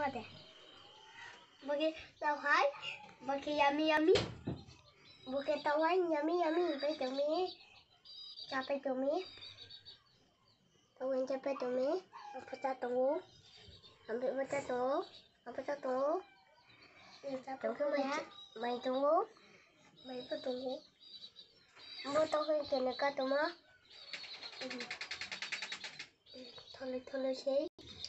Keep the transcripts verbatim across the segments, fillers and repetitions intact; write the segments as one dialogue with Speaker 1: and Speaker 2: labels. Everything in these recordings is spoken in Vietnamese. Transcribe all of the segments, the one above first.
Speaker 1: Hadi. Bagi tawai, bagi yummy yummy. Bagi tawai yummy yummy. Bây giờ mi, capek tu mi. Tawai capek tu mi. Apa satu? Ambil apa satu? Apa satu? Tunggu mai, mai tunggu. Mai tu tunggu. Mau tahu ke nak tu mah? Thole thole sih.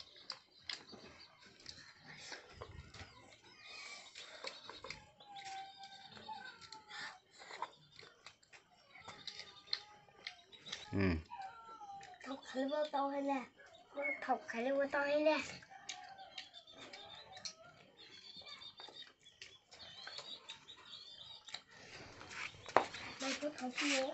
Speaker 2: Ừ.
Speaker 1: Thọc khẩu vô to hay nè, thọc khẩu vô to hay nè. Mày có thọc vô.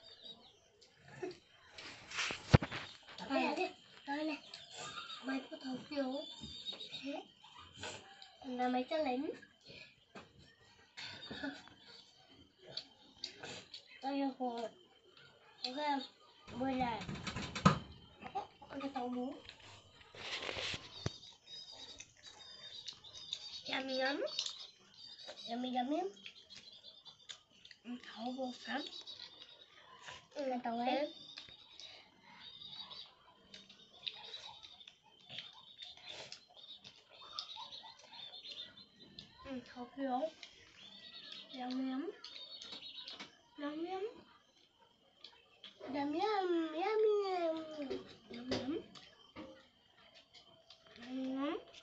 Speaker 1: Đây đi, đây nè. Mày có thọc vô. Thế. Là mày sẽ lính. Đây là hồ. Ok không? Bơi lại. Con cái tàu bú. Yummy yum. Yummy yummy. Thấu vô sắm. Là tàu ấy. Thấu vô. Yummy yum. Yummy yum. Yum yum. Yummy yum. Yum yum. Yum yum.